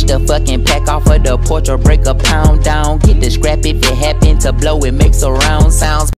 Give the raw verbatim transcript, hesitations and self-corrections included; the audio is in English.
the fucking pack off of the porch or break a pound down. Get the scrap if it happen to blow, it makes a round sounds.